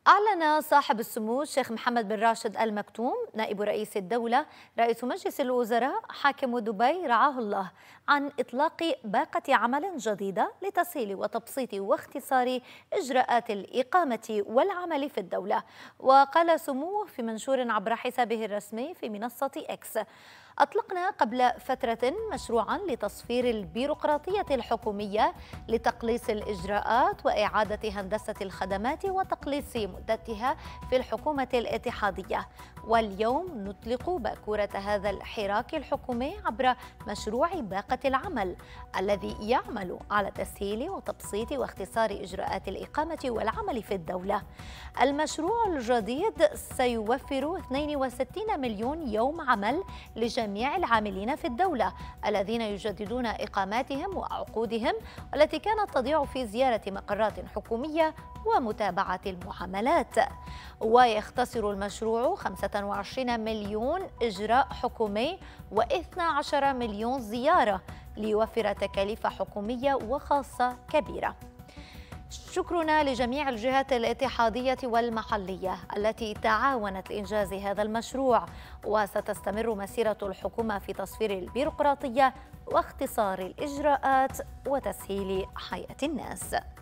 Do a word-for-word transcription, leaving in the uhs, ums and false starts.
أعلن صاحب السمو الشيخ محمد بن راشد آل مكتوم نائب رئيس الدولة رئيس مجلس الوزراء حاكم دبي رعاه الله عن إطلاق باقة عمل جديدة لتسهيل وتبسيط واختصار إجراءات الإقامة والعمل في الدولة. وقال سموه في منشور عبر حسابه الرسمي في منصة إكس: أطلقنا قبل فترة مشروعا لتصفير البيروقراطية الحكومية لتقليص الإجراءات وإعادة هندسة الخدمات وتقليص مدتها في الحكومة الاتحادية، واليوم نطلق باكورة هذا الحراك الحكومي عبر مشروع باقة العمل الذي يعمل على تسهيل وتبسيط واختصار إجراءات الإقامة والعمل في الدولة. المشروع الجديد سيوفر اثنين وستين مليون يوم عمل لجميع العاملين في الدولة الذين يجددون إقاماتهم وعقودهم والتي كانت تضيع في زيارة مقرات حكومية ومتابعة المعاملات. ويختصر المشروع خمسة وعشرين مليون إجراء حكومي واثني عشر مليون زيارة ليوفر تكاليف حكومية وخاصة كبيرة. شكرنا لجميع الجهات الاتحادية والمحلية التي تعاونت لإنجاز هذا المشروع، وستستمر مسيرة الحكومة في تصفير البيروقراطية واختصار الإجراءات وتسهيل حياة الناس.